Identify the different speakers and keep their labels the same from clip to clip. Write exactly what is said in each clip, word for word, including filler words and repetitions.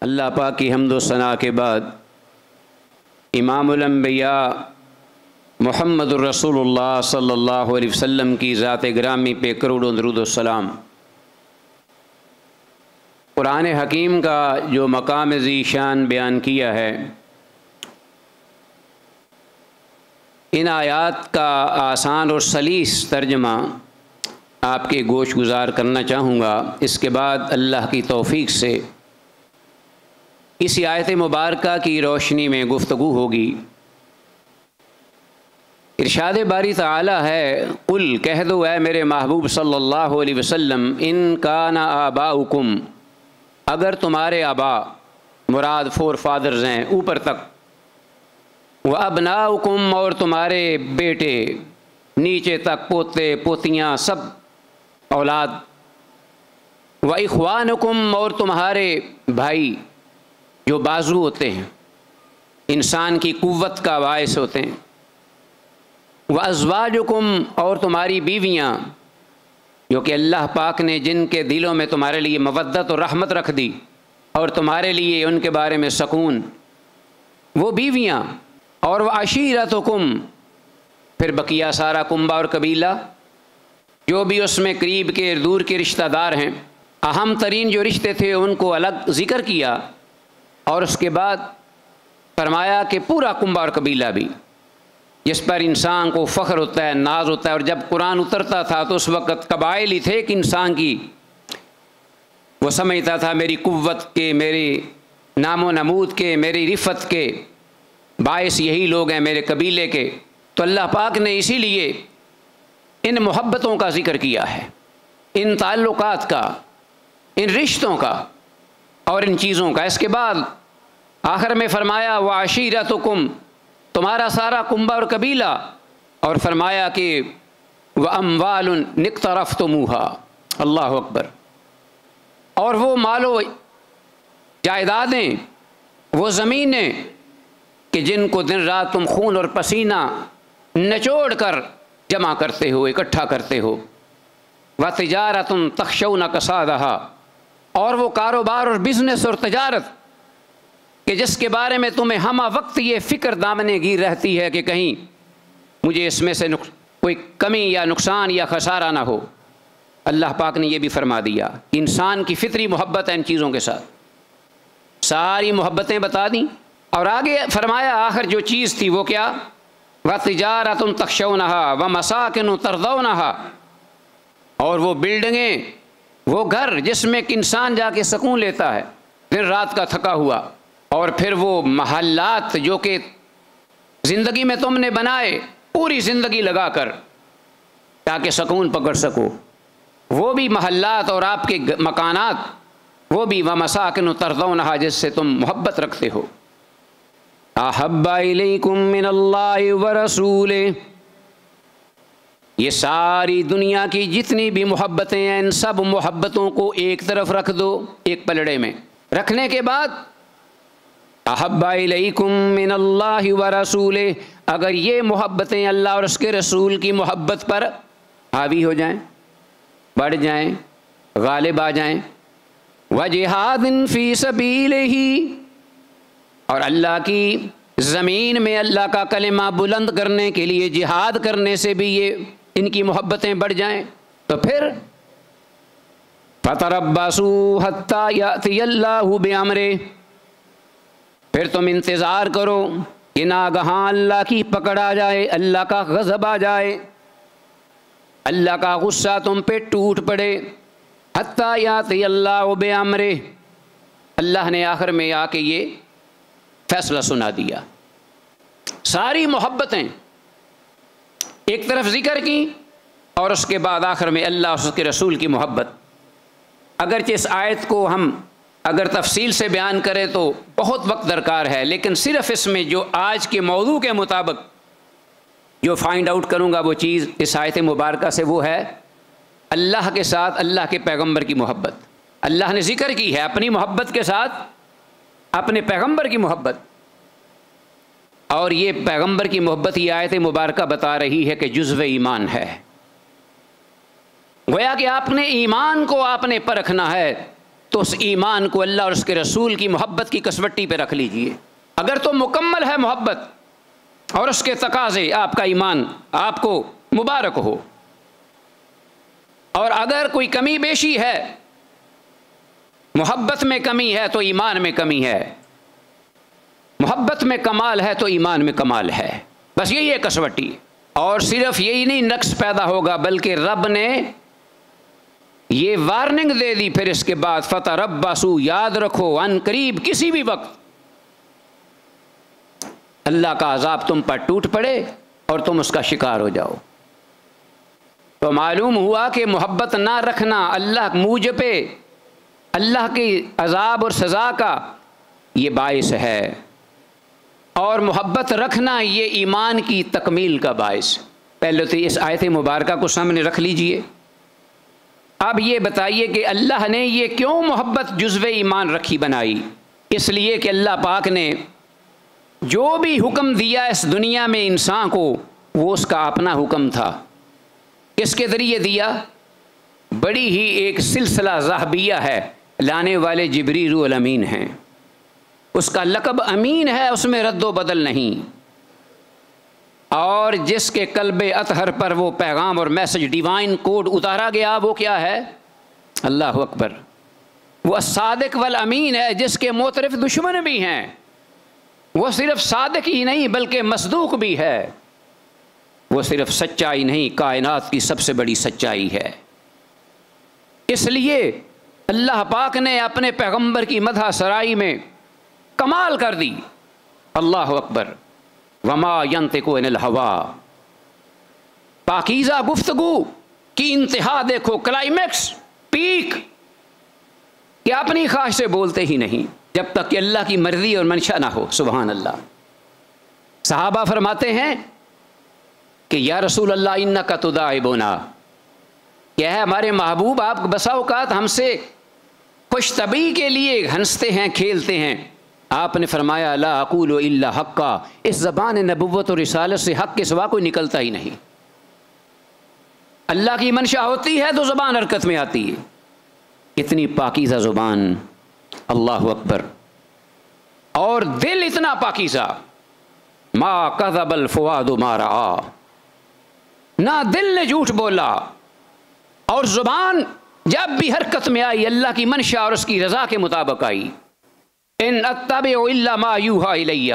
Speaker 1: اللہ پاک کی حمد و ثنا کے بعد امام الانبیاء محمد الرسول اللہ صلی اللہ علیہ وسلم کی ذات گرامی پہ کروڑوں درود و سلام۔ قرآن حکیم کا جو مقام ذی شان بیان کیا ہے، ان آیات کا آسان اور سلیس ترجمہ آپ کے گوش گزار کرنا چاہوں گا۔ اس کے بعد اللہ کی توفیق سے اسی آیت مبارکہ کی روشنی میں گفتگو ہوگی۔ ارشاد باری تعالی ہے، قل کہہ دو اے میرے محبوب صلی اللہ علیہ وسلم، ان کان آباؤکم، اگر تمہارے آبا مراد فور فادرز ہیں اوپر تک، وَأَبْنَاؤُكُمْ، اور تمہارے بیٹے نیچے تک، پوتے پوتیاں سب اولاد، وَإِخْوَانُكُمْ، اور تمہارے بھائی جو بازو ہوتے ہیں، انسان کی قوت کا باعث ہوتے ہیں، وَأَزْوَاجُكُمْ، اور تمہاری بیویاں جو کہ اللہ پاک نے جن کے دلوں میں تمہارے لیے مودت اور رحمت رکھ دی اور تمہارے لیے ان کے بارے میں سکون، وہ بیویاں، اور وَعَشِيرَتُكُمْ، پھر بقیہ سارا کنبہ اور قبیلہ جو بھی اس میں قریب کے دور کے رشتہ دار ہیں۔ اہم ترین جو رشتے تھے ان کو الگ ذکر کیا، اور اس کے بعد فرمایا کہ پورا کنبہ اور قبیلہ بھی، جس پر انسان کو فخر ہوتا ہے، ناز ہوتا ہے۔ اور جب قرآن اترتا تھا تو اس وقت قبائل ہی تھے کہ انسان کی وہ سمجھتا تھا میری قوت کے، میری نام و نمود کے، میری رفت کے باعث یہی لوگ ہیں میرے قبیلے کے۔ تو اللہ پاک نے اسی لیے ان محبتوں کا ذکر کیا ہے، ان تعلقات کا، ان رشتوں کا اور ان چیزوں کا۔ اس کے بعد آخر میں فرمایا وَعَشِيرَتُكُمْ، تمہارا سارا کنبہ اور قبیلہ، اور فرمایا کہ وَأَمْوَالٌ اقْتَرَفْتُمُوهَا، اللہ اکبر، اور وہ مال و جائیدادیں، وہ زمینیں کہ جن کو دن رات تم خون اور پسینہ نچوڑ کر جمع کرتے ہو، اکٹھا کرتے ہو، وَتِجَارَةٌ تَخْشَوْنَ كَسَادَهَا، اور وہ کاروبار اور بزنس اور تجارت کہ جس کے بارے میں تمہیں ہمہ وقت یہ فکر دامنے گیر رہتی ہے کہ کہیں مجھے اس میں سے کوئی کمی یا نقصان یا خسارہ نہ ہو۔ اللہ پاک نے یہ بھی فرما دیا، انسان کی فطری محبت ہے ان چیزوں کے ساتھ، ساری محبتیں بتا دیں، اور آگے فرمایا آخر جو چیز تھی وہ کیا، وَتِجَارَةٌ تَخْشَوْنَهَا وَمَسَاكِنُ تَرْضَوْنَهَا، اور وہ بلڈنگیں، وہ گھر جس میں ایک انسان جا کے سکون لیتا ہے دن رات کا تھکا ہوا، اور پھر وہ محلات جو کہ زندگی میں تم نے بنائے پوری زندگی لگا کر تاکہ سکون پکڑ سکو، وہ بھی محلات اور آپ کے مکانات، وہ بھی وَمَسَاكِنُ تَرْضَوْنَهَا جس سے تم محبت رکھتے ہو۔ احب الیکم من اللہ ورسولہ، یہ ساری دنیا کی جتنی بھی محبتیں ہیں ان سب محبتوں کو ایک طرف رکھ دو، ایک پلڑے میں رکھنے کے بعد احب الیکم من اللہ ورسولہ، اگر یہ محبتیں اللہ اور اس کے رسول کی محبت پر حاوی ہو جائیں، بڑھ جائیں، غالب آ جائیں، وجہاد فی سبیلہ، اور اللہ کی زمین میں اللہ کا کلمہ بلند کرنے کے لیے جہاد کرنے سے بھی یہ ان کی محبتیں بڑھ جائیں، تو پھر فَتَرَبَّصُوا حَتَّى يَأْتِيَ اللَّهُ بِأَمْرِهِ، پھر تم انتظار کرو کہ ناگہاں اللہ کی پکڑ آ جائے، اللہ کا غضب آ جائے، اللہ کا غصہ تم پہ ٹوٹ پڑے۔ حَتَّى يَأْتِيَ اللَّهُ بِأَمْرِهِ، اللہ نے آخر میں آ کے یہ فیصلہ سنا دیا۔ ساری محبتیں ایک طرف ذکر کی، اور اس کے بعد آخر میں اللہ اور اس کے رسول کی محبت۔ اگرچہ اس آیت کو ہم اگر تفصیل سے بیان کریں تو بہت وقت درکار ہے، لیکن صرف اس میں جو آج کے موضوع کے مطابق جو فائنڈ آؤٹ کروں گا وہ چیز اس آیت مبارکہ سے، وہ ہے اللہ کے ساتھ اللہ کے پیغمبر کی محبت۔ اللہ نے ذکر کی ہے اپنی محبت کے ساتھ اپنے پیغمبر کی محبت، اور یہ پیغمبر کی محبت یہ آیت مبارکہ بتا رہی ہے کہ جزو ایمان ہے۔ گویا کہ آپ نے ایمان کو آپ نے پرکھنا ہے تو اس ایمان کو اللہ اور اس کے رسول کی محبت کی کسوٹی پہ رکھ لیجئے۔ اگر تو مکمل ہے محبت اور اس کے تقاضے، آپ کا ایمان آپ کو مبارک ہو، اور اگر کوئی کمی بیشی ہے، محبت میں کمی ہے تو ایمان میں کمی ہے، محبت میں کمال ہے تو ایمان میں کمال ہے، بس یہی ہے کسوٹی۔ اور صرف یہی نہیں نقص پیدا ہوگا، بلکہ رب نے یہ وارننگ دے دی پھر اس کے بعد، فتربصوا، یاد رکھو ان قریب کسی بھی وقت اللہ کا عذاب تم پر ٹوٹ پڑے اور تم اس کا شکار ہو جاؤ۔ تو معلوم ہوا کہ محبت نہ رکھنا اللہ موجب پہ اللہ کی عذاب اور سزا کا یہ باعث ہے، اور محبت رکھنا یہ ایمان کی تکمیل کا باعث۔ پہلے تو اس آیت مبارکہ کو سامنے رکھ لیجئے۔ اب یہ بتائیے کہ اللہ نے یہ کیوں محبت جزو ایمان رکھی بنائی؟ اس لیے کہ اللہ پاک نے جو بھی حکم دیا اس دنیا میں انسان کو، وہ اس کا اپنا حکم تھا۔ کس کے ذریعے دیا؟ بڑی ہی ایک سلسلہ ذہبیہ ہے، لانے والے جبریل الامین ہیں، اس کا لقب امین ہے، اس میں رد و بدل نہیں۔ اور جس کے قلب اطہر پر وہ پیغام اور میسج ڈیوائن کوڈ اتارا گیا، وہ کیا ہے؟ اللہ اکبر، وہ الصادق والامین ہے، جس کے معترف دشمن بھی ہیں۔ وہ صرف صادق ہی نہیں بلکہ مصدوق بھی ہے، وہ صرف سچائی نہیں، کائنات کی سب سے بڑی سچائی ہے۔ اس لیے اللہ پاک نے اپنے پیغمبر کی مدح سرائی میں کمال کر دی۔ اللہ اکبر، وما ینطق عن الہویٰ، پاکیزہ گفتگو کی انتہا دیکھو، کلائمیکس، پیک، کہ اپنی خواہش سے بولتے ہی نہیں جب تک کہ اللہ کی مرضی اور منشا نہ ہو۔ سبحان اللہ۔ صحابہ فرماتے ہیں کہ یا رسول اللہ انک تداعبنا، کیا ہے ہمارے محبوب آپ بسا اوقات ہم سے خوش طبعی کے لیے ہنستے ہیں، کھیلتے ہیں۔ آپ نے فرمایا لا اقول الا حقا، اس زبان نبوت اور رسالت سے حق کے سوا کوئی نکلتا ہی نہیں۔ اللہ کی منشا ہوتی ہے تو زبان حرکت میں آتی ہے۔ اتنی پاکیزہ زبان، اللہ اکبر، اور دل اتنا پاکیزہ، ما کذب الفؤاد ما رأى، نہ دل نے جھوٹ بولا، اور زبان جب بھی حرکت میں آئی اللہ کی منشا اور اس کی رضا کے مطابق آئی۔ ان اتبع الا ما یوحى الی،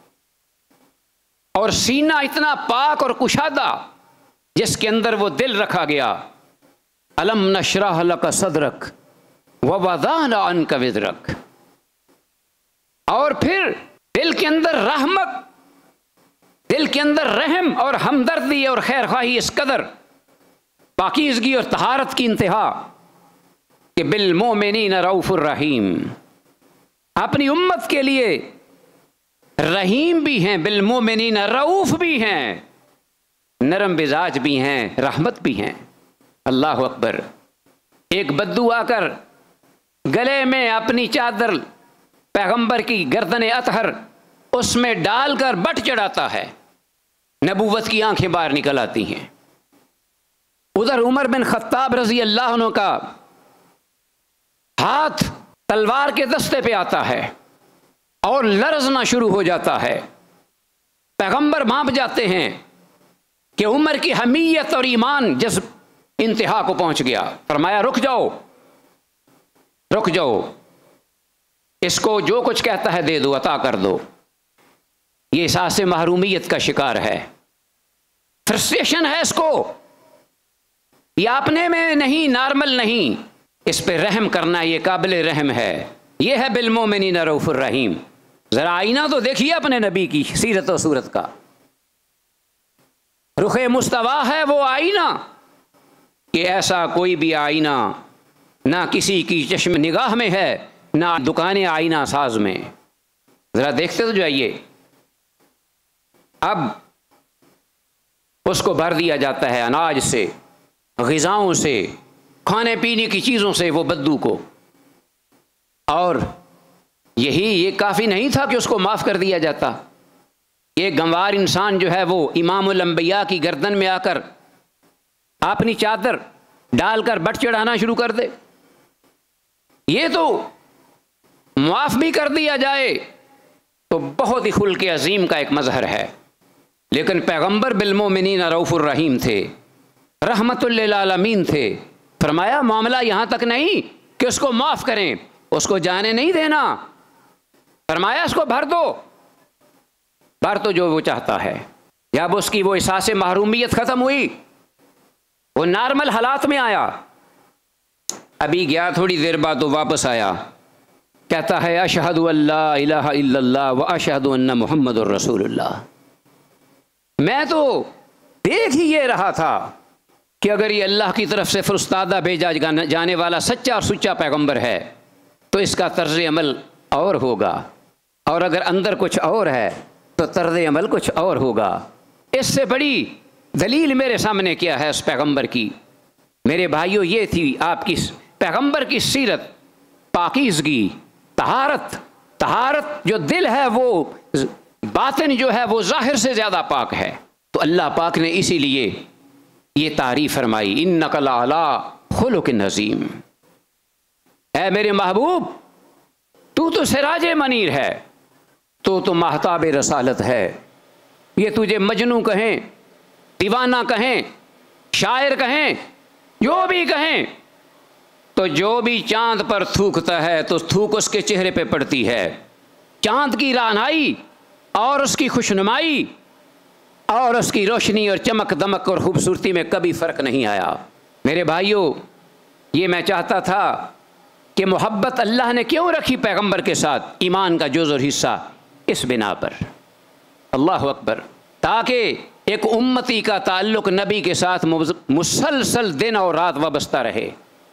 Speaker 1: اور سینہ اتنا پاک اور کشادہ جس کے اندر وہ دل رکھا گیا۔ الم نشرح لک صدرک ووضعنا عنک وزرک، اور پھر دل کے اندر رحمت، دل کے اندر رحم اور ہمدردی اور خیر خواہی اس قدر، پاکیزگی اور طہارت کی انتہا، کہ بالمؤمنین رؤوف الرحیم، اپنی امت کے لیے رحیم بھی ہیں، بالمؤمنین رؤوف بھی ہیں، نرم مزاج بھی ہیں، رحمت بھی ہیں۔ اللہ اکبر۔ ایک بدو آ کر گلے میں اپنی چادر پیغمبر کی گردن اطہر اس میں ڈال کر بٹ چڑھاتا ہے، نبوت کی آنکھیں باہر نکل آتی ہیں۔ ادھر عمر بن خطاب رضی اللہ عنہ کا ہاتھ تلوار کے دستے پہ آتا ہے اور لرزنا شروع ہو جاتا ہے۔ پیغمبر بھانپ جاتے ہیں کہ عمر کی حمیت اور ایمان جذب انتہا کو پہنچ گیا۔ فرمایا رک جاؤ، رک جاؤ، اس کو جو کچھ کہتا ہے دے دو، عطا کر دو۔ یہ احساس محرومیت کا شکار ہے، فرسٹریشن ہے اس کو، یہ اپنے میں نہیں، نارمل نہیں، اس پہ رحم کرنا یہ قابل رحم ہے۔ یہ ہے بالمؤمنین رؤوف الرحیم۔ ذرا آئینہ تو دیکھیے اپنے نبی کی سیرت و صورت کا، رخ مستویٰ ہے وہ آئینہ، کہ ایسا کوئی بھی آئینہ نہ کسی کی چشم نگاہ میں ہے، نہ دکان آئینہ ساز میں۔ ذرا دیکھتے تو جائیے۔ اب اس کو بھر دیا جاتا ہے اناج سے، غذاؤں سے، کھانے پینے کی چیزوں سے وہ بدو کو، اور یہی یہ کافی نہیں تھا کہ اس کو معاف کر دیا جاتا۔ ایک گنوار انسان جو ہے وہ امام الانبیاء کی گردن میں آ کر اپنی چادر ڈال کر بٹ چڑھانا شروع کر دے، یہ تو معاف بھی کر دیا جائے تو بہت ہی خلق عظیم کا ایک مظہر ہے، لیکن پیغمبر بالمومنین رؤوف الرحیم تھے، رحمت للعالمین تھے۔ فرمایا معاملہ یہاں تک نہیں کہ اس کو معاف کریں، اس کو جانے نہیں دینا، فرمایا اس کو بھر دو، بھر تو جو وہ چاہتا ہے۔ جب اس کی وہ احساس محرومیت ختم ہوئی، وہ نارمل حالات میں آیا، ابھی گیا تھوڑی دیر بعد وہ واپس آیا، کہتا ہے اشہد ان لا الہ الا اللہ و اشہد ان محمد الرسول اللہ۔ میں تو دیکھ ہی یہ رہا تھا کہ اگر یہ اللہ کی طرف سے فرستادہ بھیجا جانے والا سچا اور سچا پیغمبر ہے تو اس کا طرز عمل اور ہوگا، اور اگر اندر کچھ اور ہے تو طرز عمل کچھ اور ہوگا۔ اس سے بڑی دلیل میرے سامنے کیا ہے اس پیغمبر کی؟ میرے بھائیوں، یہ تھی آپ کی پیغمبر کی سیرت، پاکیزگی، طہارت۔ طہارت جو دل ہے وہ باطن جو ہے وہ ظاہر سے زیادہ پاک ہے۔ تو اللہ پاک نے اسی لیے یہ تعریف فرمائی، انک لعلی خلق عظیم۔ اے میرے محبوب، تو تو سراج منیر ہے، تو تو مہتاب رسالت ہے۔ یہ تجھے مجنوں کہیں، دیوانہ کہیں، شاعر کہیں، جو بھی کہیں، تو جو بھی چاند پر تھوکتا ہے تو تھوک اس کے چہرے پہ پڑتی ہے۔ چاند کی رعنائی اور اس کی خوشنمائی اور اس کی روشنی اور چمک دمک اور خوبصورتی میں کبھی فرق نہیں آیا۔ میرے بھائیوں، یہ میں چاہتا تھا کہ محبت اللہ نے کیوں رکھی پیغمبر کے ساتھ، ایمان کا جز اور حصہ، اس بنا پر، اللہ اکبر، تاکہ ایک امتی کا تعلق نبی کے ساتھ مسلسل دن اور رات وابستہ رہے۔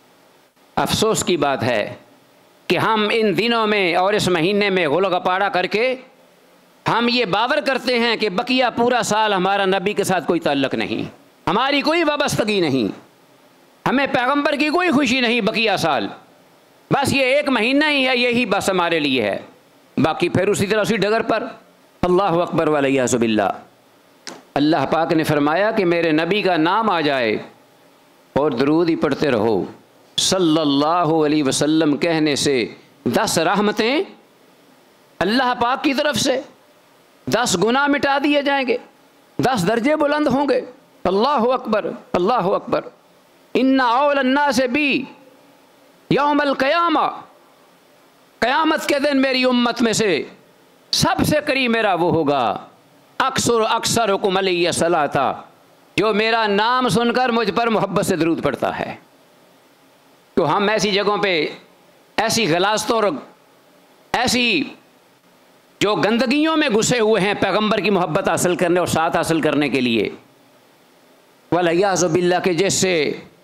Speaker 1: افسوس کی بات ہے کہ ہم ان دنوں میں اور اس مہینے میں غل غپاڑا کر کے ہم یہ باور کرتے ہیں کہ بقیہ پورا سال ہمارا نبی کے ساتھ کوئی تعلق نہیں، ہماری کوئی وابستگی نہیں، ہمیں پیغمبر کی کوئی خوشی نہیں بقیہ سال، بس یہ ایک مہینہ ہی ہے، یہی بس ہمارے لیے ہے، باقی پھر اسی طرح اسی ڈگر پر۔ اللہ اکبر والیاذ باللہ۔ اللہ پاک نے فرمایا کہ میرے نبی کا نام آ جائے اور درود ہی پڑھتے رہو صلی اللہ علیہ وسلم کہنے سے دس رحمتیں اللہ پاک کی طرف سے، دس گناہ مٹا دیے جائیں گے، دس درجے بلند ہوں گے۔ اللہ اکبر، اللہ اکبر۔ ان اول الناس بی یوم القیامہ، قیامت کے دن میری امت میں سے سب سے قریب میرا وہ ہوگا، اکثر اکثر حکم علیہ صلاۃ، جو میرا نام سن کر مجھ پر محبت سے درود پڑتا ہے۔ تو ہم ایسی جگہوں پہ ایسی غلاظتوں اور ایسی جو گندگیوں میں گھسے ہوئے ہیں پیغمبر کی محبت حاصل کرنے اور ساتھ حاصل کرنے کے لیے، والیاذ باللہ، کہ جس سے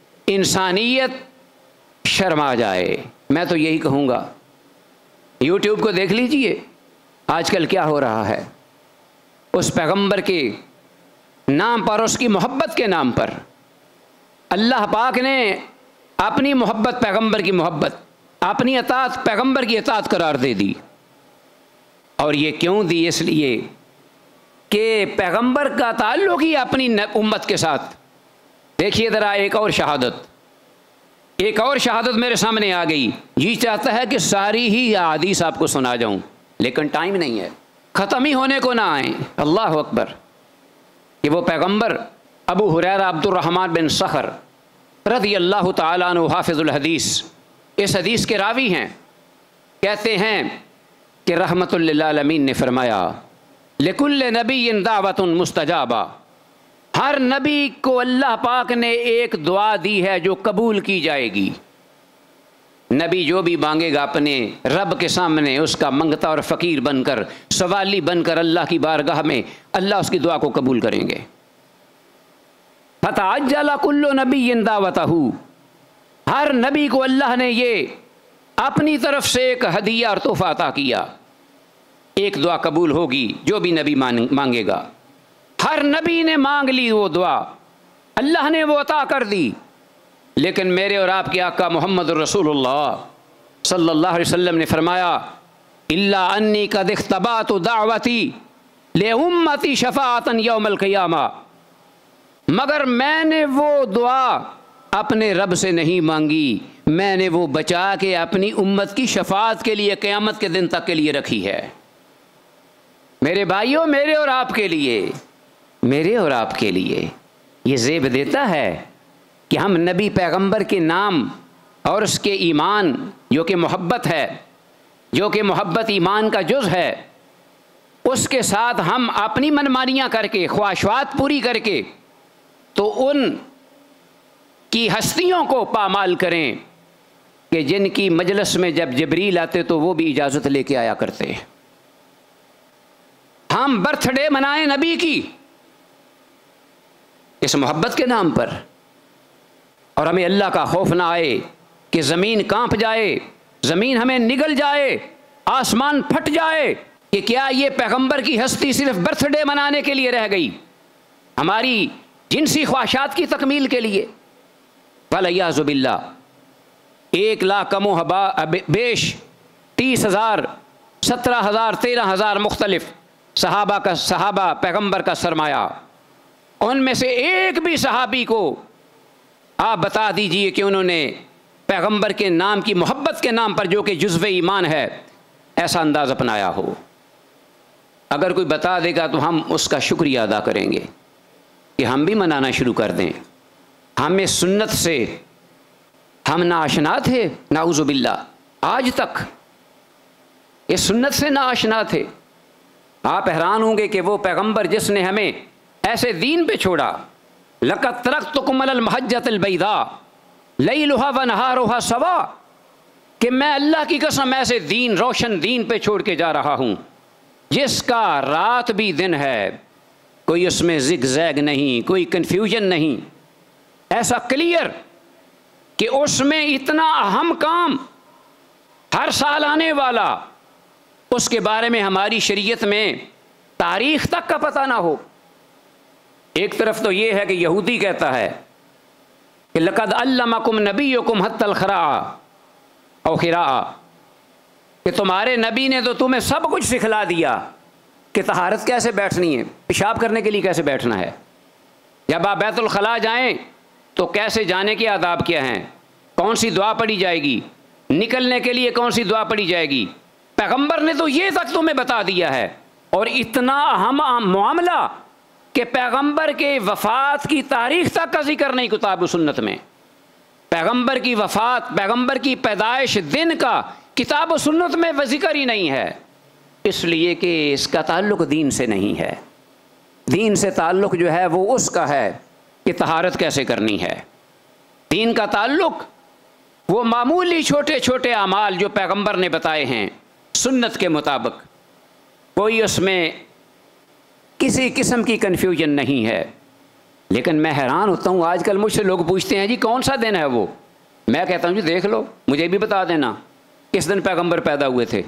Speaker 1: انسانیت شرما جائے۔ میں تو یہی کہوں گا، یوٹیوب کو دیکھ لیجئے آج کل کیا ہو رہا ہے، اس پیغمبر کے نام پر، اس کی محبت کے نام پر اللہ پاک نے اپنی محبت پیغمبر کی محبت، اپنی اطاعت پیغمبر کی اطاعت قرار دے دی۔ اور یہ کیوں دی؟ اس لیے کہ پیغمبر کا تعلق ہی اپنی امت کے ساتھ۔ دیکھیے ذرا ایک اور شہادت، ایک اور شہادت میرے سامنے آ گئی۔ یہ چاہتا ہے کہ ساری ہی احادیث آپ کو سنا جاؤں، لیکن ٹائم نہیں ہے، ختم ہی ہونے کو نہ آئیں۔ اللہ اکبر۔ کہ وہ پیغمبر ابو ہریرہ عبد الرحمن بن صخر رضی اللہ تعالیٰ عنہ حافظ الحدیث، اس حدیث کے راوی ہیں، کہتے ہیں کہ رحمت للعالمین نے فرمایا لکل نبی دعوت مستجابہ، ہر نبی کو اللہ پاک نے ایک دعا دی ہے جو قبول کی جائے گی۔ نبی جو بھی مانگے گا اپنے رب کے سامنے، اس کا منگتا اور فقیر بن کر، سوالی بن کر اللہ کی بارگاہ میں، اللہ اس کی دعا کو قبول کریں گے۔ فتعجل کل نبی دعوتہ، ہر نبی کو اللہ نے یہ اپنی طرف سے ایک ہدیہ اور تحفہ عطا کیا، ایک دعا قبول ہوگی جو بھی نبی مانگے گا۔ ہر نبی نے مانگ لی وہ دعا، اللہ نے وہ عطا کر دی، لیکن میرے اور آپ کے آقا محمد رسول اللہ صلی اللہ علیہ وسلم نے فرمایا الا انی قد اختبأت دعوتی لامتی شفاعتا یوم القیامہ، مگر میں نے وہ دعا اپنے رب سے نہیں مانگی، میں نے وہ بچا کے اپنی امت کی شفاعت کے لیے قیامت کے دن تک کے لیے رکھی ہے۔ میرے بھائیوں، میرے اور آپ کے لیے، میرے اور آپ کے لیے یہ زیب دیتا ہے کہ ہم نبی پیغمبر کے نام اور اس کے ایمان جو کہ محبت ہے، جو کہ محبت ایمان کا جز ہے، اس کے ساتھ ہم اپنی منمانیاں کر کے، خواہشات پوری کر کے تو ان کی ہستیوں کو پامال کریں کہ جن کی مجلس میں جب جبریل آتے تو وہ بھی اجازت لے کے آیا کرتے ہیں۔ ہم برتھ ڈے منائیں نبی کی اس محبت کے نام پر، اور ہمیں اللہ کا خوف نہ آئے کہ زمین کانپ جائے، زمین ہمیں نگل جائے، آسمان پھٹ جائے کہ کیا یہ پیغمبر کی ہستی صرف برتھ ڈے منانے کے لیے رہ گئی، ہماری جنسی خواہشات کی تکمیل کے لیے۔ وَالْعِيَاذُ بِاللَّهِ ایک لاکھ کم و بیش تیس ہزار، سترہ ہزار، تیرہ ہزار مختلف صحابہ کا صحابہ پیغمبر کا سرمایہ، ان میں سے ایک بھی صحابی کو آپ بتا دیجئے کہ انہوں نے پیغمبر کے نام کی محبت کے نام پر، جو کہ جزو ایمان ہے، ایسا انداز اپنایا ہو۔ اگر کوئی بتا دے گا تو ہم اس کا شکریہ ادا کریں گے کہ ہم بھی منانا شروع کر دیں۔ ہمیں سنت سے ہم نہ آشنا تھے، نعوذ باللہ، آج تک اس سنت سے نہ آشنا تھے۔ آپ حیران ہوں گے کہ وہ پیغمبر جس نے ہمیں ایسے دین پہ چھوڑا، لَقَدْ تَرَكْتُكُمْ عَلَى الْمَحَجَّةِ الْبَيْضَاءِ لَيْلُهَا وَنَهَارُهَا سَوَاءٌ، کہ میں اللہ کی قسم ایسے دین، روشن دین پہ چھوڑ کے جا رہا ہوں جس کا رات بھی دن ہے، کوئی اس میں زگ زیگ نہیں، کوئی کنفیوژن نہیں، ایسا کلیئر کہ اس میں اتنا اہم کام ہر سال آنے والا، اس کے بارے میں ہماری شریعت میں تاریخ تک کا پتہ نہ ہو۔ ایک طرف تو یہ ہے کہ یہودی کہتا ہے کہ لَقَدْ عَلَّمَكُمْ نَبِيُّكُمْ حَتَّى الْخِرَاءَ او خِرَاءَ، کہ تمہارے نبی نے تو تمہیں سب کچھ سکھلا دیا کہ طہارت کیسے بیٹھنی ہے، پیشاب کرنے کے لیے کیسے بیٹھنا ہے، جب آپ بیت الخلاء جائیں تو کیسے جانے کے آداب کیا ہیں، کون سی دعا پڑھی جائے گی، نکلنے کے لیے کون سی دعا پڑھی جائے گی۔ پیغمبر نے تو یہ تک تمہیں بتا دیا ہے، اور اتنا اہم معاملہ کہ پیغمبر کے وفات کی تاریخ تک کا ذکر نہیں کتاب و سنت میں، پیغمبر کی وفات، پیغمبر کی پیدائش دن کا کتاب و سنت میں ذکر ہی نہیں ہے، اس لیے کہ اس کا تعلق دین سے نہیں ہے۔ دین سے تعلق جو ہے وہ اس کا ہے کہ طہارت کیسے کرنی ہے۔ دین کا تعلق وہ معمولی چھوٹے چھوٹے اعمال جو پیغمبر نے بتائے ہیں سنت کے مطابق، کوئی اس میں کسی قسم کی کنفیوژن نہیں ہے۔ لیکن میں حیران ہوتا ہوں، آج کل مجھ سے لوگ پوچھتے ہیں جی کون سا دن ہے وہ، میں کہتا ہوں جی دیکھ لو، مجھے بھی بتا دینا کس دن پیغمبر پیدا ہوئے تھے۔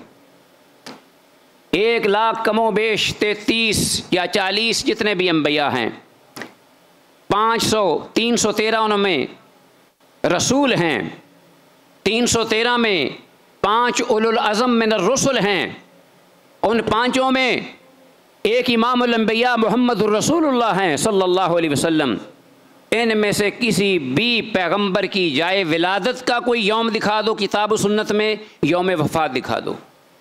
Speaker 1: ایک لاکھ کم و بیش تینتیس یا چالیس جتنے بھی انبیاء ہیں، پانچ سو تین سو تیرہ ان میں رسول ہیں، تین سو تیرہ میں پانچ اولو العزم من الرسل ہیں، ان پانچوں میں ایک امام الانبیاء محمد الرسول اللہ ہیں صلی اللہ علیہ وسلم۔ ان میں سے کسی بھی پیغمبر کی جائے ولادت کا کوئی یوم دکھا دو کتاب و سنت میں، یوم وفات دکھا دو،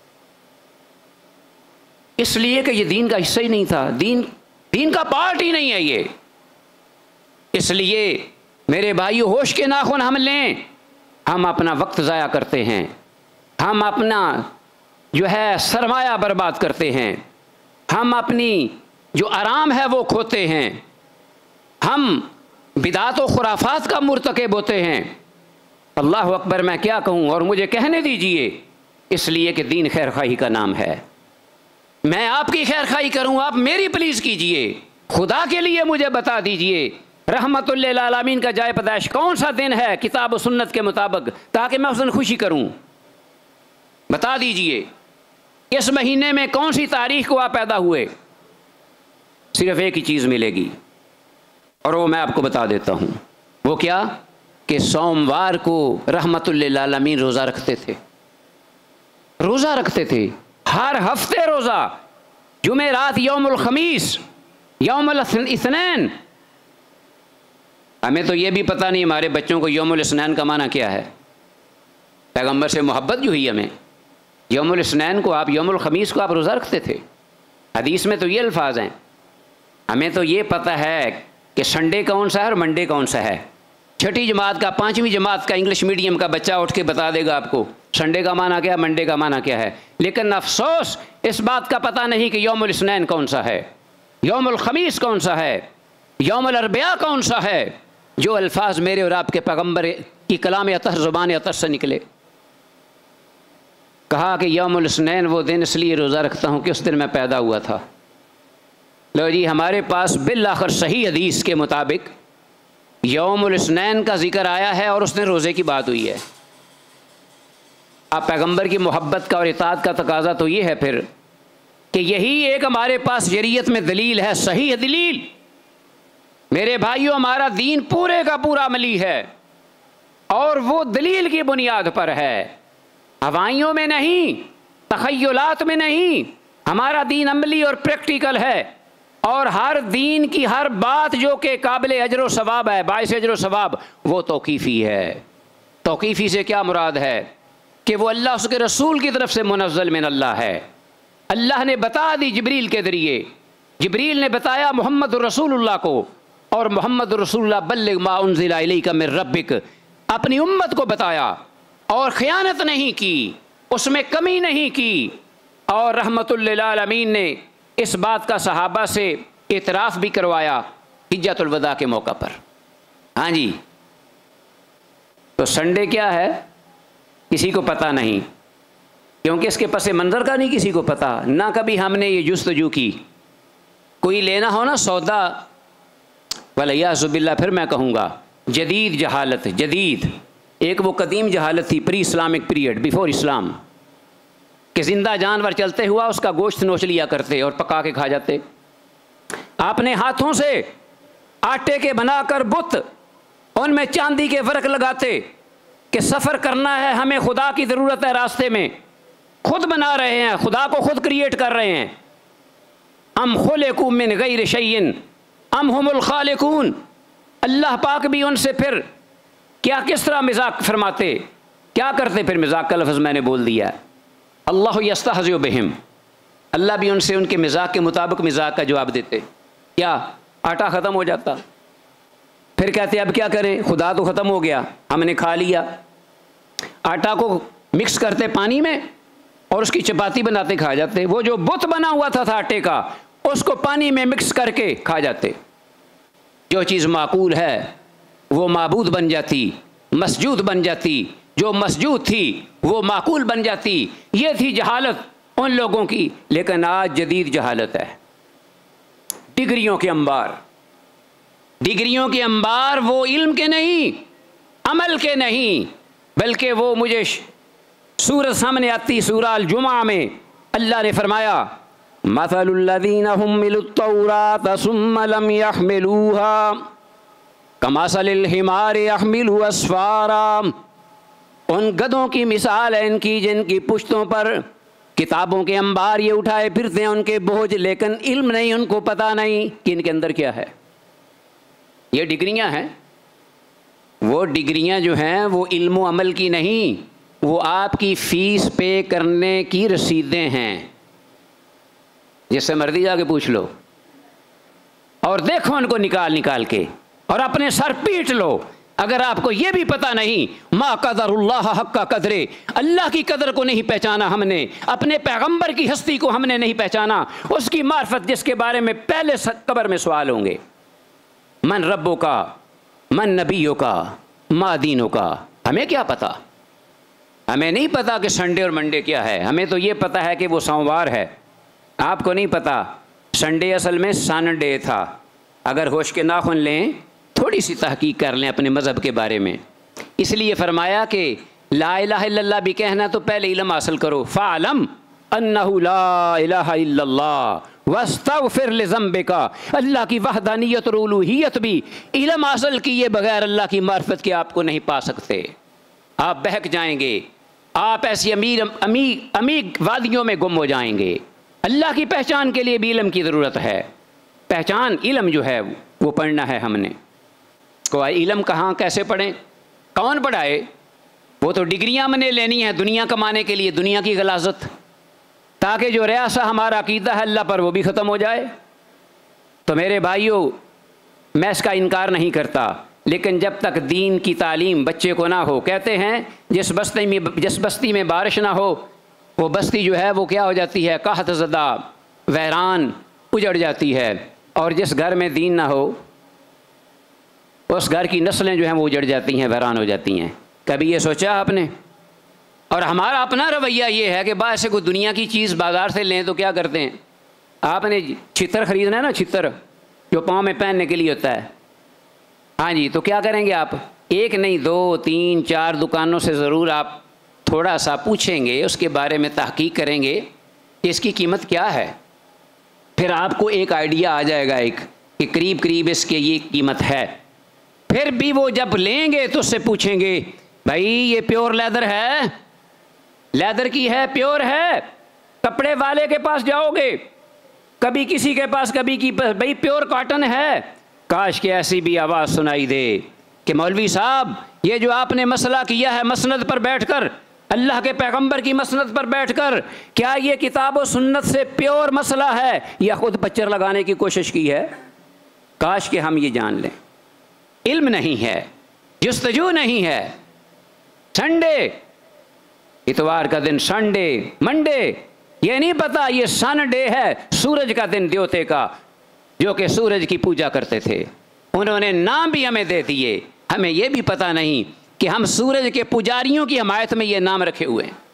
Speaker 1: اس لیے کہ یہ دین کا حصہ ہی نہیں تھا، دین دین کا پارٹ ہی نہیں ہے یہ۔ اس لیے میرے بھائیو، ہوش کے ناخن ہم لیں، ہم اپنا وقت ضائع کرتے ہیں، ہم اپنا جو ہے سرمایہ برباد کرتے ہیں، ہم اپنی جو آرام ہے وہ کھوتے ہیں، ہم بدعات و خرافات کا مرتکب ہوتے ہیں۔ اللہ اکبر، میں کیا کہوں، اور مجھے کہنے دیجئے، اس لیے کہ دین خیر خواہی کا نام ہے۔ میں آپ کی خیر خواہی کروں، آپ میری پلیز کیجئے، خدا کے لیے مجھے بتا دیجئے رحمت للعالمین کا جائے پیدائش کون سا دن ہے کتاب و سنت کے مطابق، تاکہ میں اس دن خوشی کروں۔ بتا دیجئے اس مہینے میں کون سی تاریخ کو آپ پیدا ہوئے، صرف ایک ہی چیز ملے گی، اور وہ میں آپ کو بتا دیتا ہوں۔ وہ کیا کہ سوموار کو رحمت للعالمین روزہ رکھتے تھے، روزہ رکھتے تھے ہر ہفتے روزہ، جمعرات، یوم الخمیس، یوم الاثنین۔ ہمیں تو یہ بھی پتہ نہیں ہمارے بچوں کو یوم الاثنین کا معنی کیا ہے، پیغمبر سے محبت جو ہوئی ہمیں، یوم الاثنین کو آپ، یوم الخمیس کو آپ روزہ رکھتے تھے. حدیث میں تو یہ الفاظ ہیں. ہمیں تو یہ پتہ ہے کہ سنڈے کون سا ہے اور منڈے کون سا ہے. چھٹی جماعت کا، پانچویں جماعت کا انگلش میڈیم کا بچہ اٹھ کے بتا دے گا آپ کو سنڈے کا معنی کیا ہے، منڈے کا معنی کیا ہے. لیکن افسوس اس بات کا پتہ نہیں کہ یوم الاثنین کون سا ہے، یوم الخمیس کون سا ہے، یوم الاربعاء کون سا ہے. جو الفاظ میرے اور آپ کے پیغمبر کی کلام اطہر، زبان اطہر سے نکلے. کہا کہ یوم الاثنین وہ دن اس لیے روزہ رکھتا ہوں کہ اس دن میں پیدا ہوا تھا. لو جی، ہمارے پاس بالآخر صحیح حدیث کے مطابق یوم الاثنین کا ذکر آیا ہے اور اس دن روزے کی بات ہوئی ہے. اب پیغمبر کی محبت کا اور اطاعت کا تقاضا تو یہ ہے پھر کہ یہی ایک ہمارے پاس شریعت میں دلیل ہے، صحیح دلیل. میرے بھائیوں، ہمارا دین پورے کا پورا عملی ہے اور وہ دلیل کی بنیاد پر ہے، ہوائیوں میں نہیں، تخیلات میں نہیں. ہمارا دین عملی اور پریکٹیکل ہے، اور ہر دین کی ہر بات جو کہ قابل اجر و ثواب ہے، باعث اجر و ثواب، وہ توقیفی ہے. توقیفی سے کیا مراد ہے کہ وہ اللہ اس کے رسول کی طرف سے منزل من اللہ ہے. اللہ نے بتا دی جبریل کے ذریعے، جبریل نے بتایا محمد رسول اللہ کو، اور محمد رسول اللہ بلغ ما انزل الیک من ربک، اپنی امت کو بتایا اور خیانت نہیں کی، اس میں کمی نہیں کی. اور رحمت للعالمین نے اس بات کا صحابہ سے اعتراف بھی کروایا حجۃ الوداع کے موقع پر. ہاں جی، تو سنڈے کیا ہے کسی کو پتہ نہیں، کیونکہ اس کے پس منظر کا نہیں کسی کو پتہ، نہ کبھی ہم نے یہ جستجو کی. کوئی لینا ہو نا سودا، ولیعوذ باللہ، پھر میں کہوں گا جدید جہالت. جدید ایک وہ قدیم جہالت تھی، pre Islamic period, before Islam, کہ زندہ جانور چلتے ہوا اس کا گوشت نوچ لیا کرتے اور پکا کے کھا جاتے. آپ نے ہاتھوں سے آٹے کے بنا کر بت، ان میں چاندی کے ورق لگاتے کہ سفر کرنا ہے ہمیں، خدا کی ضرورت ہے راستے میں. خود بنا رہے ہیں، خدا کو خود کریٹ کر رہے ہیں. ام خلقوا من غیر شیء ام هم الخالقون. اللہ پاک بھی ان سے پھر کیا کس طرح مذاق فرماتے، کیا کرتے پھر مذاق کا لفظ میں نے بول دیا. اللہ یستہزئ بہم، اللہ بھی ان سے ان کے مذاق کے مطابق مذاق کا جواب دیتے. کیا آٹا ختم ہو جاتا، پھر کہتے اب کیا کریں، خدا تو ختم ہو گیا، ہم نے کھا لیا. آٹا کو مکس کرتے پانی میں اور اس کی چپاتی بناتے کھا جاتے. وہ جو بت بنا ہوا تھا تھا آٹے کا، اس کو پانی میں مکس کر کے کھا جاتے. جو چیز معقول ہے وہ معبود بن جاتی، مسجود بن جاتی، جو مسجود تھی وہ معقول بن جاتی. یہ تھی جہالت ان لوگوں کی. لیکن آج جدید جہالت ہے، ڈگریوں کے انبار. ڈگریوں کے انبار وہ علم کے نہیں، عمل کے نہیں، بلکہ وہ مجھے سورت سامنے آتی سورہ الجمعہ میں اللہ نے فرمایا مثل الذین حملوا التوراة ثم لم يحملوها کمثل الحمار يحمل اسفارا. ان گدھوں کی مثال ہے ان کی جن کی پشتوں پر کتابوں کے انبار یہ اٹھائے پھرتے ہیں، ان کے بوجھ، لیکن علم نہیں، ان کو پتہ نہیں کہ ان کے اندر کیا ہے. یہ ڈگریاں ہیں. وہ ڈگریاں جو ہیں وہ علم و عمل کی نہیں، وہ آپ کی فیس پے کرنے کی رسیدیں ہیں. جس سے مرضی جا کے پوچھ لو اور دیکھو ان کو نکال نکال کے اور اپنے سر پیٹ لو. اگر آپ کو یہ بھی پتہ نہیں ما قدر اللہ حق قدرے، اللہ کی قدر کو نہیں پہچانا ہم نے، اپنے پیغمبر کی ہستی کو ہم نے نہیں پہچانا، اس کی معرفت جس کے بارے میں پہلے قبر میں سوال ہوں گے. من ربوں کا، من نبیوں کا، ما دینوں کا. ہمیں کیا پتہ؟ ہمیں نہیں پتہ کہ سنڈے اور منڈے کیا ہے. ہمیں تو یہ پتہ ہے کہ وہ سوموار ہے. آپ کو نہیں پتہ سنڈے اصل میں سنڈے تھا. اگر ہوش کے ناخن لیں، تھوڑی سی تحقیق کر لیں اپنے مذہب کے بارے میں. اس لیے فرمایا کہ لا الہ الا اللہ بھی کہنا تو پہلے علم حاصل کرو. فَعْلَمْ أَنَّهُ لَا إِلَهَ إِلَّا اللَّهُ وَاسْتَغْفِرْ لِذَنبِكَ. اللہ کی وحدانیت اور الوہیت بھی علم حاصل کیے بغیر اللہ کی معرفت کے آپ کو نہیں پا سکتے. آپ بہک جائیں گے، آپ ایسی امیر عمیق عمیق وادیوں میں گم ہو جائیں گے. اللہ کی پہچان کے لیے بھی علم کی ضرورت ہے. پہچان علم جو ہے وہ پڑھنا ہے ہم نے. کوئی علم کہاں کیسے پڑھیں، کون پڑھائے؟ وہ تو ڈگریاں ہم نے لینی ہیں دنیا کمانے کے لیے، دنیا کی غلاظت، تاکہ جو ریاسہ ہمارا عقیدہ ہے اللہ پر وہ بھی ختم ہو جائے۔ تو میرے بھائیوں، میں اس کا انکار نہیں کرتا، لیکن جب تک دین کی تعلیم بچے کو نہ ہو، کہتے ہیں جس بستی میں جس بستی میں بارش نہ ہو وہ بستی جو ہے وہ کیا ہو جاتی ہے؟ قحط زدہ، ویران، اجڑ جاتی ہے، اور جس گھر میں دین نہ ہو اس گھر کی نسلیں جو ہیں وہ اجڑ جاتی ہیں، ویران ہو جاتی ہیں۔ کبھی یہ سوچا آپ نے؟ اور ہمارا اپنا رویہ یہ ہے کہ بعض سے کوئی دنیا کی چیز بازار سے لیں تو کیا کرتے ہیں؟ آپ نے چھتر خریدنا ہے نا، چھتر جو پاؤں میں پہننے کے لیے ہوتا ہے، ہاں جی، تو کیا کریں گے آپ؟ ایک نہیں دو تین چار دکانوں سے ضرور آپ تھوڑا سا پوچھیں گے، اس کے بارے میں تحقیق کریں گے کہ اس کی قیمت کیا ہے، پھر آپ کو ایک آئیڈیا آ جائے گا ایک کہ قریب قریب اس کے یہ قیمت ہے۔ پھر بھی وہ جب لیں گے تو اس سے پوچھیں گے بھائی یہ پیور لیدر ہے، لیدر کی ہے، پیور ہے؟ کپڑے والے کے پاس جاؤ گے، کبھی کسی کے پاس، کبھی کی پاس، بھائی پیور کاٹن ہے؟ کاش کہ ایسی بھی آواز سنائی دے کہ مولوی صاحب یہ جو آپ نے مسئلہ کیا ہے مسند پر بیٹھ کر، اللہ کے پیغمبر کی مسند پر بیٹھ کر، کیا یہ کتاب و سنت سے پیور مسئلہ ہے یا خود پچر لگانے کی کوشش کی ہے؟ کاش کہ ہم یہ جان لیں۔ علم نہیں ہے، جستجو نہیں ہے۔ سنڈے، اتوار کا دن سنڈے، منڈے، یہ نہیں پتا یہ سن ڈے ہے، سورج کا دن دیوتے کا، جو کہ سورج کی پوجا کرتے تھے۔ انہوں نے نام بھی ہمیں دے دیے، ہمیں یہ بھی پتا نہیں کہ ہم سورج کے پجاریوں کی حمایت میں یہ نام رکھے ہوئے ہیں۔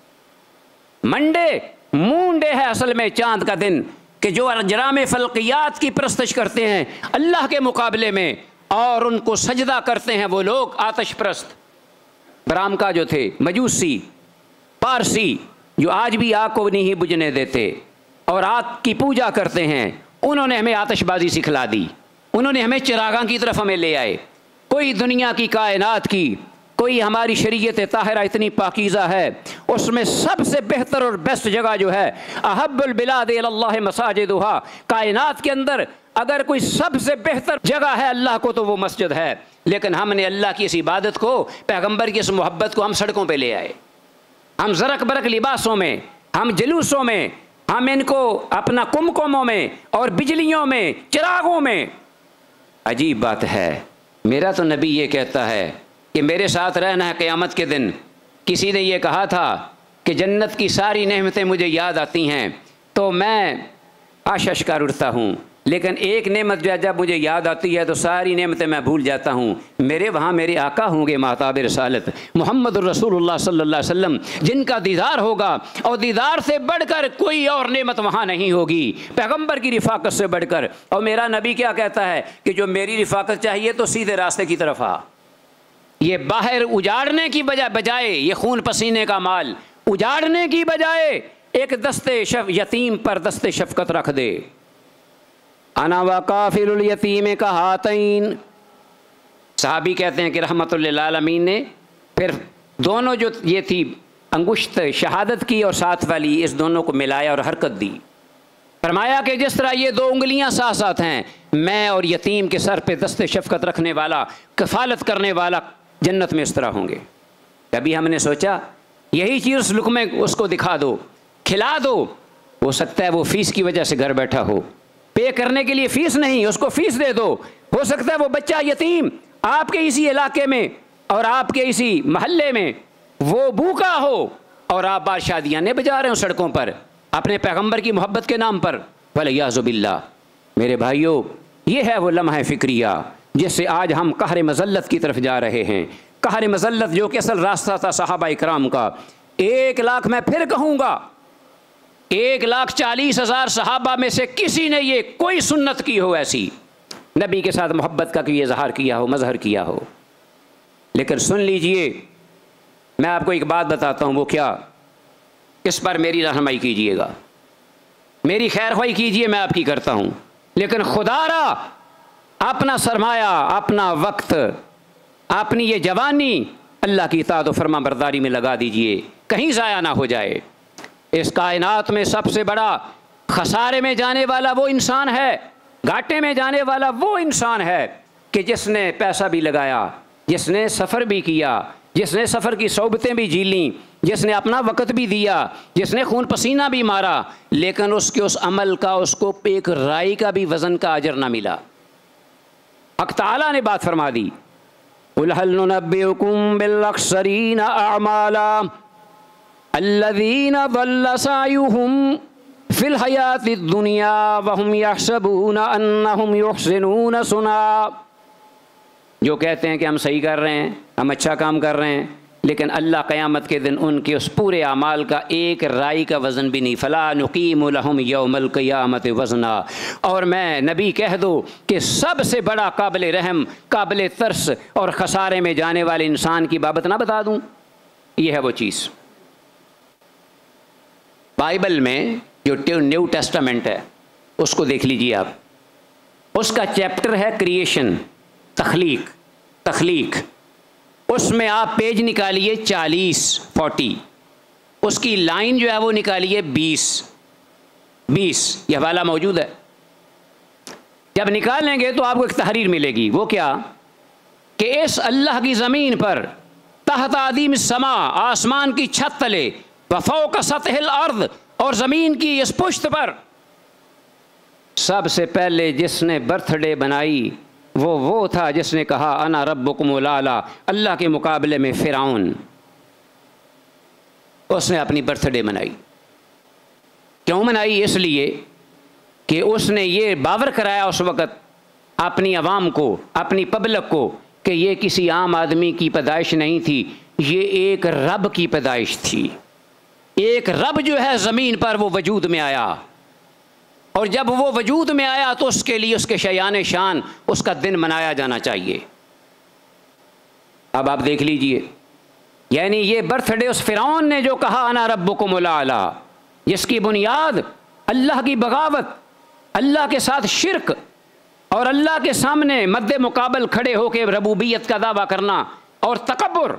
Speaker 1: منڈے، مون ڈے ہے اصل میں، چاند کا دن، کہ جو اجرام فلقیات کی پرستش کرتے ہیں اللہ کے مقابلے میں اور ان کو سجدہ کرتے ہیں وہ لوگ آتش پرست، برام کا جو تھے، مجوسی، پارسی، جو آج بھی آگ کو نہیں بجھنے دیتے اور آگ کی پوجا کرتے ہیں، انہوں نے ہمیں آتش بازی سکھلا دی، انہوں نے ہمیں چراغاں کی طرف ہمیں لے آئے۔ کوئی دنیا کی کائنات کی، کوئی ہماری شریعت طاہرہ اتنی پاکیزہ ہے، اس میں سب سے بہتر اور بیسٹ جگہ جو ہے احب البلاد الی اللہ مساجدہا، کائنات کے اندر اگر کوئی سب سے بہتر جگہ ہے اللہ کو تو وہ مسجد ہے، لیکن ہم نے اللہ کی اس عبادت کو، پیغمبر کی اس محبت کو ہم سڑکوں پہ لے آئے، ہم زرق برق لباسوں میں، ہم جلوسوں میں، ہم ان کو اپنا کمکموں میں اور بجلیوں میں، چراغوں میں۔ عجیب بات ہے، میرا تو نبی یہ کہتا ہے کہ میرے ساتھ رہنا ہے قیامت کے دن۔ کسی نے یہ کہا تھا کہ جنت کی ساری نعمتیں مجھے یاد آتی ہیں تو میں آش اشکار اٹھتا ہوں، لیکن ایک نعمت جو ہے جب مجھے یاد آتی ہے تو ساری نعمتیں میں بھول جاتا ہوں۔ میرے وہاں میرے آقا ہوں گے ماہتاب رسالت محمد الرسول اللہ صلی اللہ علیہ وسلم، جن کا دیدار ہوگا، اور دیدار سے بڑھ کر کوئی اور نعمت وہاں نہیں ہوگی، پیغمبر کی رفاقت سے بڑھ کر۔ اور میرا نبی کیا کہتا ہے کہ جو میری رفاقت چاہیے تو سیدھے راستے کی طرف آ، یہ باہر اجاڑنے کی بجائے، یہ خون پسینے کا مال اجاڑنے کی بجائے ایک دستے شف یتیم پر دستے شفقت رکھ دے۔ انا وکافل الیتیم کہاتین، صحابی کہتے ہیں کہ رحمت للعالمین نے پھر دونوں جو یہ تھی انگشت شہادت کی اور ساتھ والی، اس دونوں کو ملایا اور حرکت دی، فرمایا کہ جس طرح یہ دو انگلیاں ساتھ ساتھ ہیں، میں اور یتیم کے سر پہ دست شفقت رکھنے والا، کفالت کرنے والا جنت میں اس طرح ہوں گے۔ کبھی ہم نے سوچا یہی چیز اس لقمے اس کو دکھا دو، کھلا دو، ہو سکتا ہے وہ فیس کی وجہ سے گھر بیٹھا ہو، پے کرنے کے لیے فیس نہیں، اس کو فیس دے دو، ہو سکتا ہے وہ بچہ یتیم آپ کے اسی علاقے میں اور آپ کے اسی محلے میں وہ بھوکا ہو اور آپ بار شادیاں نے بجا رہے ہوں سڑکوں پر اپنے پیغمبر کی محبت کے نام پر، ولیعاذ باللہ۔ میرے بھائیوں، یہ ہے وہ لمحہ فکریہ جس سے آج ہم قہر مذلت کی طرف جا رہے ہیں۔ قہر مذلت جو کہ اصل راستہ تھا صحابہ اکرام کا۔ ایک لاکھ میں پھر کہوں گا، ایک لاکھ چالیس ہزار صحابہ میں سے کسی نے یہ کوئی سنت کی ہو ایسی، نبی کے ساتھ محبت کا کوئی اظہار کیا ہو، مظہر کیا ہو، لیکن سن لیجئے، میں آپ کو ایک بات بتاتا ہوں، وہ کیا، اس پر میری رہنمائی کیجئے گا، میری خیر خواہی کیجئے، میں آپ کی کرتا ہوں، لیکن خدا را اپنا سرمایہ، اپنا وقت، اپنی یہ جوانی اللہ کی اطاعت و فرما برداری میں لگا دیجئے، کہیں ضائع نہ ہو جائے۔ اس کائنات میں سب سے بڑا خسارے میں جانے والا وہ انسان ہے، گھاٹے میں جانے والا وہ انسان ہے کہ جس نے پیسہ بھی لگایا، جس نے سفر بھی کیا، جس نے سفر کی صحبتیں بھی جی لیں، جس نے اپنا وقت بھی دیا، جس نے خون پسینہ بھی مارا، لیکن اس کے اس عمل کا اس کو ایک رائی کا بھی وزن کا اجر نہ ملا۔ حق تعالیٰ نے بات فرما دی، قُلْ هَلْ نُنَبِّئُكُم بِالْأَخْسَرِينَ أَعْمَالًا الَّذِينَ ضَلَّ سَعْيُهُمْ فِي الْحَيَاةِ الدُّنْيَا وَهُمْ يَحْسَبُونَ أَنَّهُمْ يُحْسِنُونَ صُنْعًا، جو کہتے ہیں کہ ہم صحیح کر رہے ہیں، ہم اچھا کام کر رہے ہیں، لیکن اللہ قیامت کے دن ان کے اس پورے اعمال کا ایک رائی کا وزن بھی نہیں۔ فَلَا نُقِيمُ لَهُمْ يَوْمَ الْقِيَامَةِ وَزْنًا، اور میں نبی کہہ دو کہ سب سے بڑا قابل رحم، قابل ترس اور خسارے میں جانے والے انسان کی بابت نہ بتا دوں؟ یہ ہے وہ چیز۔ بائبل میں جو نیو ٹیسٹامنٹ ہے اس کو دیکھ لیجیے آپ، اس کا چیپٹر ہے کریشن، تخلیق تخلیق اس میں آپ پیج نکالیے چالیس فورٹی، اس کی لائن جو ہے وہ نکالیے بیس بیس یہ حوالہ موجود ہے۔ جب نکالیں گے تو آپ کو ایک تحریر ملے گی، وہ کیا کہ اس اللہ کی زمین پر تحت عدیم السما، آسمان کی چھت تلے، وفوق سطح الارض، اور زمین کی اس پشت پر سب سے پہلے جس نے برتھ ڈے بنائی وہ وہ تھا جس نے کہا انا ربکم الاعلی، اللہ کے مقابلے میں فرعون، اس نے اپنی برتھ ڈے منائی۔ کیوں منائی؟ اس لیے کہ اس نے یہ باور کرایا اس وقت اپنی عوام کو، اپنی پبلک کو، کہ یہ کسی عام آدمی کی پیدائش نہیں تھی، یہ ایک رب کی پیدائش تھی۔ ایک رب جو ہے زمین پر وہ وجود میں آیا، اور جب وہ وجود میں آیا تو اس کے لیے اس کے شیان شان اس کا دن منایا جانا چاہیے۔ اب آپ دیکھ لیجئے، یعنی یہ برتھ ڈے اس فرعون نے جو کہا انا ربکم الاعلی، جس کی بنیاد اللہ کی بغاوت، اللہ کے ساتھ شرک، اور اللہ کے سامنے مد مقابل کھڑے ہو کے ربوبیت کا دعویٰ کرنا اور تکبر،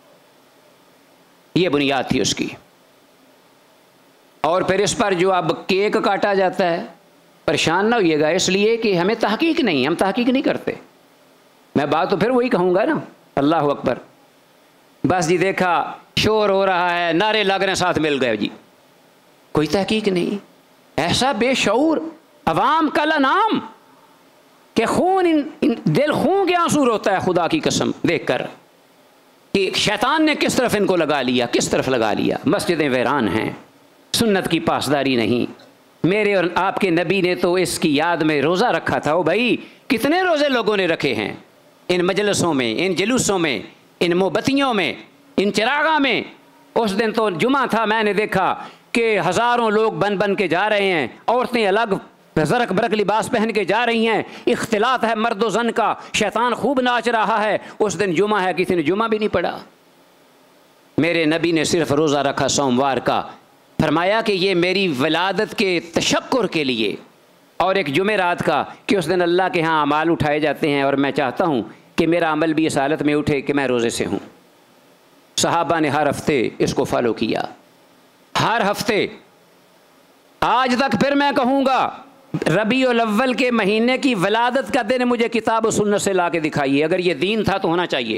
Speaker 1: یہ بنیاد تھی اس کی۔ اور پھر اس پر جو اب کیک کاٹا جاتا ہے، پریشان نہ ہوئیے گا، اس لیے کہ ہمیں تحقیق نہیں، ہم تحقیق نہیں کرتے۔ میں بات تو پھر وہی کہوں گا نا، اللہ اکبر، بس جی دیکھا شور ہو رہا ہے، نعرے لگ رہے ہیں، ساتھ مل گئے جی، کوئی تحقیق نہیں۔ ایسا بے شعور عوام کا نام کہ خون ان, ان دل خون کے آنسو روتا ہے خدا کی قسم دیکھ کر کہ شیطان نے کس طرف ان کو لگا لیا، کس طرف لگا لیا۔ مسجدیں ویران ہیں، سنت کی پاسداری نہیں۔ میرے اور آپ کے نبی نے تو اس کی یاد میں روزہ رکھا تھا۔ او بھائی، کتنے روزے لوگوں نے رکھے ہیں ان مجلسوں میں، ان جلوسوں میں، ان موم بتیوں میں، ان چراغاں میں۔ اس دن تو جمعہ تھا، میں نے دیکھا کہ ہزاروں لوگ بن بن کے جا رہے ہیں، عورتیں الگ زرق برق لباس پہن کے جا رہی ہیں، اختلاط ہے مرد و زن کا، شیطان خوب ناچ رہا ہے۔ اس دن جمعہ ہے، کسی نے جمعہ بھی نہیں پڑھا۔ میرے نبی نے صرف روزہ رکھا سوموار کا، فرمایا کہ یہ میری ولادت کے تشکر کے لیے، اور ایک جمعرات کا کہ اس دن اللہ کے ہاں اعمال اٹھائے جاتے ہیں، اور میں چاہتا ہوں کہ میرا عمل بھی اس حالت میں اٹھے کہ میں روزے سے ہوں۔ صحابہ نے ہر ہفتے اس کو فالو کیا، ہر ہفتے۔ آج تک پھر میں کہوں گا، ربیع الاول کے مہینے کی ولادت کا دن مجھے کتاب و سنت سے لا کے دکھائیے، اگر یہ دین تھا تو ہونا چاہیے۔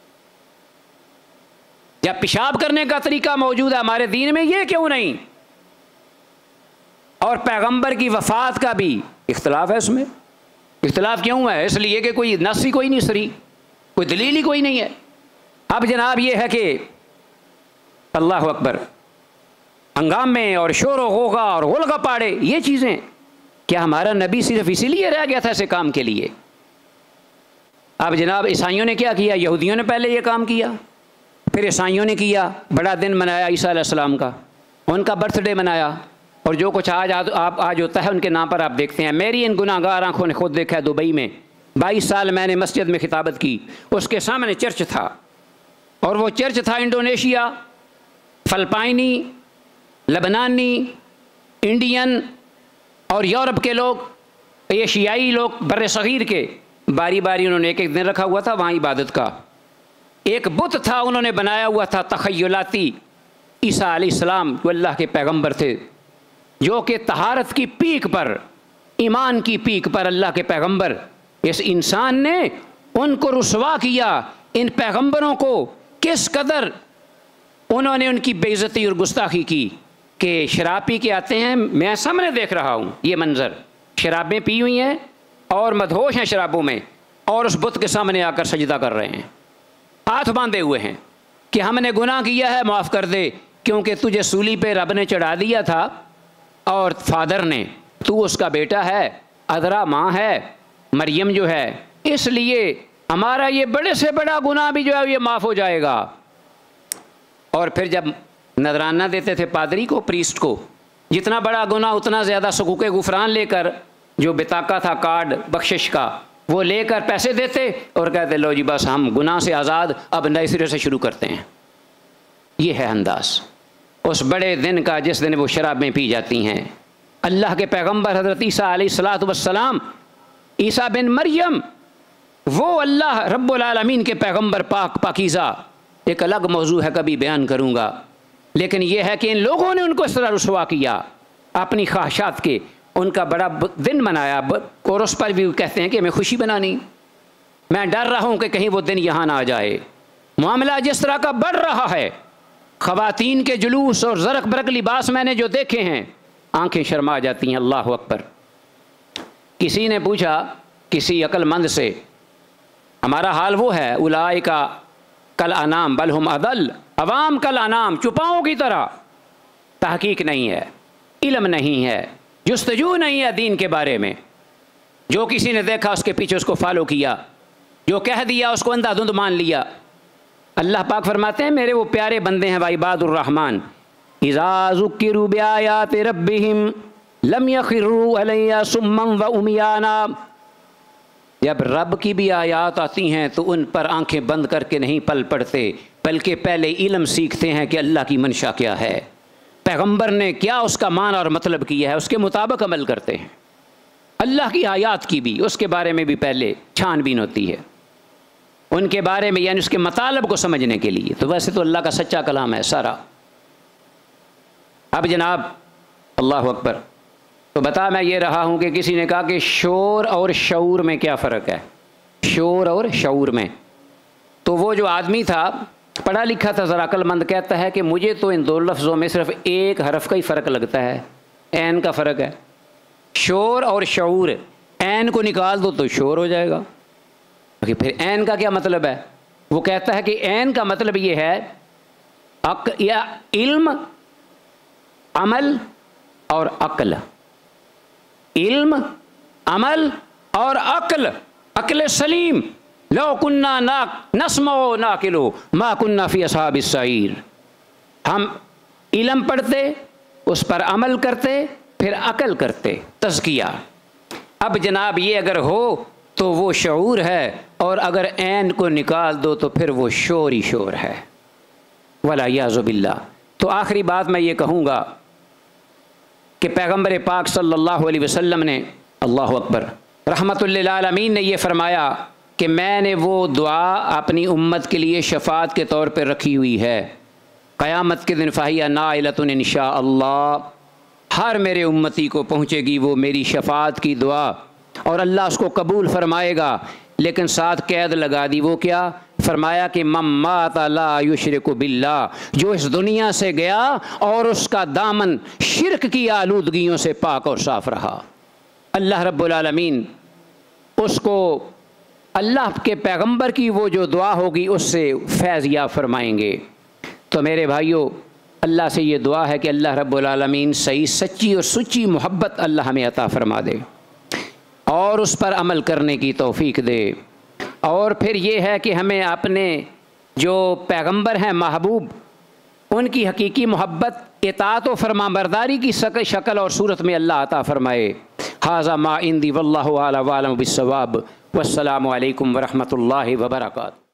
Speaker 1: جب پیشاب کرنے کا طریقہ موجود ہے ہمارے دین میں، یہ کیوں نہیں؟ اور پیغمبر کی وفات کا بھی اختلاف ہے، اس میں اختلاف کیوں ہے؟ اس لیے کہ کوئی نص ہی کوئی نہیں سری، کوئی دلیل ہی کوئی نہیں ہے۔ اب جناب یہ ہے کہ اللہ اکبر، ہنگامے اور شور و غوغا اور غلغہ پاڑے، یہ چیزیں، کیا ہمارا نبی صرف اسی لیے رہ گیا تھا ایسے کام کے لیے؟ اب جناب عیسائیوں نے کیا کیا؟ یہودیوں نے پہلے یہ کام کیا، پھر عیسائیوں نے کیا، بڑا دن منایا عیسیٰ علیہ السلام کا، ان کا برتھ ڈے منایا، اور جو کچھ آج آپ آج ہوتا ہے ان کے نام پر آپ دیکھتے ہیں۔ میری ان گناہ گار آنکھوں نے خود دیکھا ہے، دبئی میں بائیس سال میں نے مسجد میں خطابت کی، اس کے سامنے چرچ تھا، اور وہ چرچ تھا انڈونیشیا، فلپائنی، لبنانی، انڈین اور یورپ کے لوگ، ایشیائی لوگ بر صغیر کے، باری باری انہوں نے ایک ایک دن رکھا ہوا تھا وہاں عبادت کا۔ ایک بت تھا انہوں نے بنایا ہوا تھا تخیلاتی، عیسیٰ علیہ السلام جو اللہ کے پیغمبر تھے، جو کہ طہارت کی پیک پر، ایمان کی پیک پر اللہ کے پیغمبر، اس انسان نے ان کو رسوا کیا، ان پیغمبروں کو، کس قدر انہوں نے ان کی بے عزتی اور گستاخی کی کہ شراب پی کے آتے ہیں، میں سامنے دیکھ رہا ہوں یہ منظر، شرابیں پی ہوئی ہیں اور مدہوش ہیں شرابوں میں، اور اس بت کے سامنے آ کر سجدہ کر رہے ہیں، ہاتھ باندھے ہوئے ہیں کہ ہم نے گناہ کیا ہے، معاف کر دے، کیونکہ تجھے سولی پہ رب نے چڑھا دیا تھا اور فادر نے، تو اس کا بیٹا ہے، عذرا ماں ہے، مریم جو ہے، اس لیے ہمارا یہ بڑے سے بڑا گناہ بھی جو ہے یہ معاف ہو جائے گا۔ اور پھر جب نذرانہ دیتے تھے پادری کو، پریسٹ کو، جتنا بڑا گناہ اتنا زیادہ حقوق غفران لے کر، جو بطاقہ تھا کارڈ بخشش کا، وہ لے کر پیسے دیتے اور کہتے لو جی بس ہم گناہ سے آزاد، اب نئے سرے سے شروع کرتے ہیں۔ یہ ہے انداز اس بڑے دن کا جس دن وہ شرابیں پی جاتی ہیں۔ اللہ کے پیغمبر حضرت عیسیٰ علیہ الصلاۃ والسلام، عیسیٰ بن مریم، وہ اللہ رب العالمین کے پیغمبر پاک پاکیزہ، ایک الگ موضوع ہے، کبھی بیان کروں گا، لیکن یہ ہے کہ ان لوگوں نے ان کو اس طرح رسوا کیا اپنی خواہشات کے، ان کا بڑا دن منایا، اور اس پر بھی کہتے ہیں کہ ہمیں خوشی بنانی، میں ڈر رہا ہوں کہ کہیں وہ دن یہاں نہ آ جائے۔ معاملہ جس طرح کا بڑھ رہا ہے، خواتین کے جلوس اور زرق برق لباس میں نے جو دیکھے ہیں، آنکھیں شرما جاتی ہیں۔ اللہ اکبر۔ کسی نے پوچھا کسی عقل مند سے، ہمارا حال وہ ہے، اولئک کل انام بل ہم اضل، عوام کل انام، چپاؤں کی طرح، تحقیق نہیں ہے، علم نہیں ہے، جستجو نہیں ہے دین کے بارے میں، جو کسی نے دیکھا اس کے پیچھے اس کو فالو کیا، جو کہہ دیا اس کو اندھا دھند مان لیا۔ اللہ پاک فرماتے ہیں میرے وہ پیارے بندے ہیں وعباد الرحمن، اذا ذکروا بآیات ربہم لم یخروا علیہا صما وعمیانا، جب رب کی بھی آیات آتی ہیں تو ان پر آنکھیں بند کر کے نہیں پل پڑتے، بلکہ پہلے علم سیکھتے ہیں کہ اللہ کی منشا کیا ہے، پیغمبر نے کیا اس کا معنی اور مطلب کیا ہے، اس کے مطابق عمل کرتے ہیں۔ اللہ کی آیات کی بھی، اس کے بارے میں بھی پہلے چھان بین ہوتی ہے، ان کے بارے میں، یعنی اس کے مطالب کو سمجھنے کے لیے۔ تو ویسے تو اللہ کا سچا کلام ہے سارا۔ اب جناب اللہ اکبر، تو بتا میں یہ رہا ہوں کہ کسی نے کہا کہ شور اور شعور میں کیا فرق ہے، شور اور شعور میں، تو وہ جو آدمی تھا پڑھا لکھا تھا ذرا عقل مند، کہتا ہے کہ مجھے تو ان دو لفظوں میں صرف ایک حرف کا ہی فرق لگتا ہے، عین کا فرق ہے، شور اور شعور، عین کو نکال دو تو شور ہو جائے گا، پھر عین کا کیا مطلب ہے؟ وہ کہتا ہے کہ عین کا مطلب یہ ہے یا علم، عمل اور عقل، علم، عمل اور عقل، عقل سلیم، لو کننا نسمع ناقل ما کننا فی اصحاب السعیر، ہم علم پڑھتے، اس پر عمل کرتے، پھر عقل کرتے، تزکیہ۔ اب جناب یہ اگر ہو تو وہ شعور ہے، اور اگر عین کو نکال دو تو پھر وہ شور ہی شور ہے، والعیاذ باللہ۔ تو آخری بات میں یہ کہوں گا کہ پیغمبر پاک صلی اللہ علیہ وسلم نے، اللہ اکبر، رحمت للعالمین نے یہ فرمایا کہ میں نے وہ دعا اپنی امت کے لیے شفاعت کے طور پر رکھی ہوئی ہے، قیامت کے دن فہی نائلۃ انشاء اللہ، ہر میرے امتی کو پہنچے گی وہ میری شفاعت کی دعا، اور اللہ اس کو قبول فرمائے گا، لیکن ساتھ قید لگا دی، وہ کیا؟ فرمایا کہ من مات لا یشرک باللہ، جو اس دنیا سے گیا اور اس کا دامن شرک کی آلودگیوں سے پاک اور صاف رہا، اللہ رب العالمین اس کو اللہ کے پیغمبر کی وہ جو دعا ہوگی اس سے فیض یاب فرمائیں گے۔ تو میرے بھائیوں، اللہ سے یہ دعا ہے کہ اللہ رب العالمین صحیح سچی اور سچی محبت اللہ ہمیں عطا فرما دے اور اس پر عمل کرنے کی توفیق دے۔ اور پھر یہ ہے کہ ہمیں اپنے جو پیغمبر ہیں محبوب، ان کی حقیقی محبت، اطاعت و فرما برداری کی شکل اور صورت میں اللہ عطا فرمائے۔ ھذا ما عندی واللہ اعلم بالصواب، والسلام علیکم ورحمۃ اللہ وبرکاتہ۔